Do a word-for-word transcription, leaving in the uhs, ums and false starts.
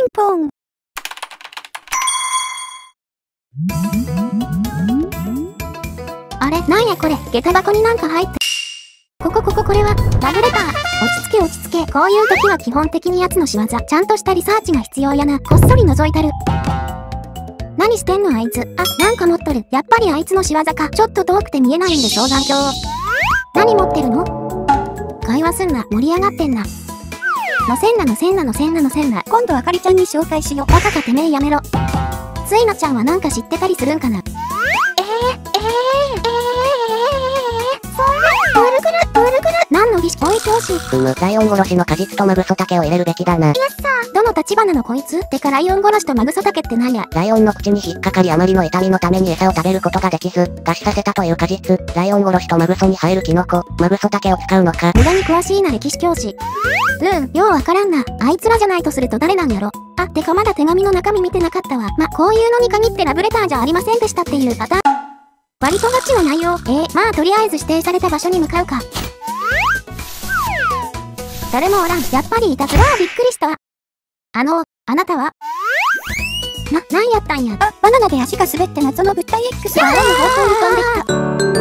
ンポン。あれ、なんやこれ、下駄箱になんか入って。こここここれは、ラブレター。落ち着け落ち着け。こういう時は基本的に奴の仕業。ちゃんとしたリサーチが必要やな。こっそり覗いたる。何してんのあいつ。あ、なんか持っとる。やっぱりあいつの仕業か。ちょっと遠くて見えないんで双眼鏡。何持ってるの？会話すんな。盛り上がってんな。のせんなのせんなのせんなのせんな。今度あかりちゃんに紹介しよう。バカかてめえやめろ。ついなちゃんはなんか知ってたりするんかな。えー、えー、えー、えー、そんな、うるぐる、うるぐる。何の儀式？おい教師。 うむ、ライオン殺しの果実とマグソタケを入れるべきだな。 よっさー。どの立花のこいつ？てかライオン殺しとマグソタケってなんや？ ライオンの口に引っかかりあまりの痛みのために餌を食べることができず、餓死させたという果実。ライオン殺しとマグソに生えるキノコ、マグソタケを使うのか。 無駄に詳しいな歴史教師。うん、ようわからんな。あいつらじゃないとすると誰なんやろ。あ、てかまだ手紙の中身見てなかったわ。ま、こういうのに限ってラブレターじゃありませんでしたっていうパターン。割とガチな内容。えー、まあとりあえず指定された場所に向かうか。誰もおらん。やっぱりいたずらーびっくりしたわ。あの、あなたはな、なんやったんや。あ、バナナで足が滑って謎の物体 X があらぬ方向に飛んできた。